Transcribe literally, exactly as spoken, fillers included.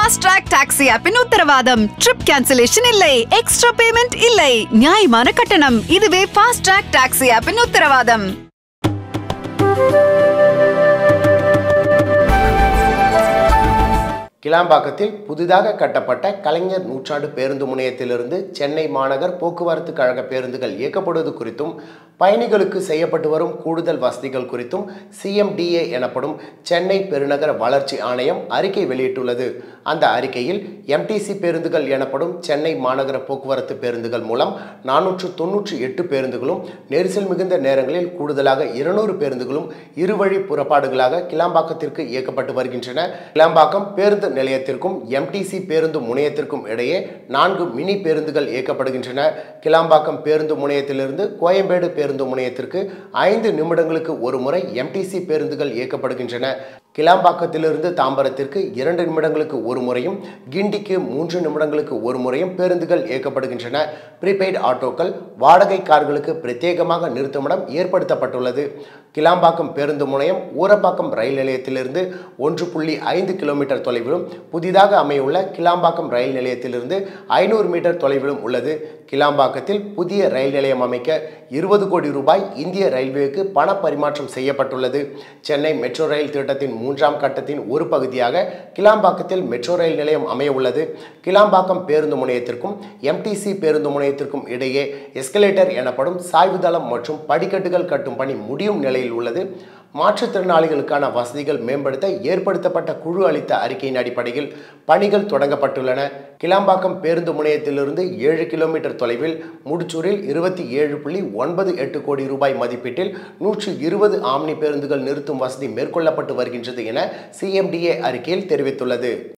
Fast Track Taxi app in உத்தரவாதம். Trip cancellation இல்லை, extra payment இல்லை, நியாயமான கட்டணம். இதுவே Fast Track Taxi app in உத்தரவாதம். கிளாம்பாக்கத்தில் புதிதாக கட்டப்பட்ட கலைஞர் நூற்றாண்டு பேருந்து முனையத்திலிருந்து சென்னை மாநகர் போக்குவரத்து கழக பேருந்துகள் இயக்கப்படுவது குறித்தும் பயணிகளுக்கு செய்யப்பட்டு வரும் கூடுதல் வசதிகள் குறித்தும் C M D A எனப்படும் சென்னை பெருநகர வளர்ச்சி ஆணையம் அறிக்கை வெளியிட்டுள்ளது. அந்த அறிக்கையில் M T C பேருந்துகள் எனப்படும் சென்னை மாநகர போக்குவரத்து பேருந்துகள் மூலம் நானூற்று தொன்னூற்றி எட்டு பேருந்துகளும் நெரிசல் மிகுந்த நேரங்களில் கூடுதலாக இருநூறு பேருந்துகளும் இருவழி புறப்பாடுகளாக கிளாம்பாக்கத்திற்கு இயக்கப்பட்டு வருகின்றன. கிளாம்பாக்கம் பேருந்து நிலையத்திற்கும் M T C பேருந்து முனையத்திற்கும் இடையே நான்கு மினி பேருந்துகள் இயக்கப்படுகின்றன. கிளாம்பாக்கம் பேருந்து முனையத்திலிருந்து கோயம்பேடு பேருந்து முனையத்திற்கு ஐந்து நிமிடங்களுக்கு ஒரு முறை M T C பேருந்துகள் இயக்கப்படுகின்றன. கிளாம்பாக்கத்திலிருந்து தாம்பரத்திற்கு இரண்டு நிமிடங்களுக்கு ஒரு முறையும் கிண்டிக்கு மூன்று நிமிடங்களுக்கு ஒரு முறையும் பேருந்துகள் இயக்கப்படுகின்றன. ப்ரீபெய்டு ஆட்டோக்கள் வாடகை கார்களுக்கு பிரத்யேகமாக நிறுத்துமிடம் ஏற்படுத்தப்பட்டுள்ளது. கிளாம்பாக்கம் பேருந்து முனையம் ஊரப்பாக்கம் ரயில் நிலையத்திலிருந்து ஒன்று புள்ளி ஐந்து கிலோமீட்டர் தொலைவிலும் புதிதாக அமையுள்ள கிளாம்பாக்கம் ரயில் நிலையத்திலிருந்து ஐநூறு மீட்டர் தொலைவிலும் உள்ளது. கிளாம்பாக்கத்தில் புதிய ரயில் நிலையம் அமைக்க இருபது கோடி ரூபாய் இந்திய ரயில்வேக்கு பண பரிமாற்றம் செய்யப்பட்டுள்ளது. சென்னை மெட்ரோ ரயில் திட்டத்தின் மூன்றாம் கட்டத்தின் ஒரு பகுதியாக கிளாம்பாக்கத்தில் மெட்ரோ ரயில் நிலையம் அமைய உள்ளது. கிளாம்பாக்கம் பேருந்து முனையத்திற்கும் M T C பேருந்து முனையத்திற்கும் இடையே எஸ்கலேட்டர் எனப்படும் சாய்வுதளம் மற்றும் படிக்கட்டுகள் கட்டும் பணி முடியும் நிலையில் உள்ளது. மாற்றுத்திறனாளிகளுக்கான வசதிகள் மேம்படுத்த ஏற்படுத்தப்பட்ட குழு அளித்த அறிக்கையின் அடிப்படையில் பணிகள் தொடங்கப்பட்டுள்ளன. கிளாம்பாக்கம் பேருந்து முனையத்திலிருந்து ஏழு கிலோமீட்டர் தொலைவில் முடிச்சூரில் இருபத்தி ஏழு புள்ளி ஒன்பது எட்டு கோடி ரூபாய் மதிப்பீட்டில் நூற்று இருபது ஆம்னி பேருந்துகள் நிறுத்தும் வசதி மேற்கொள்ளப்பட்டு வருகின்றது என C M D A அறிக்கையில் தெரிவித்துள்ளது.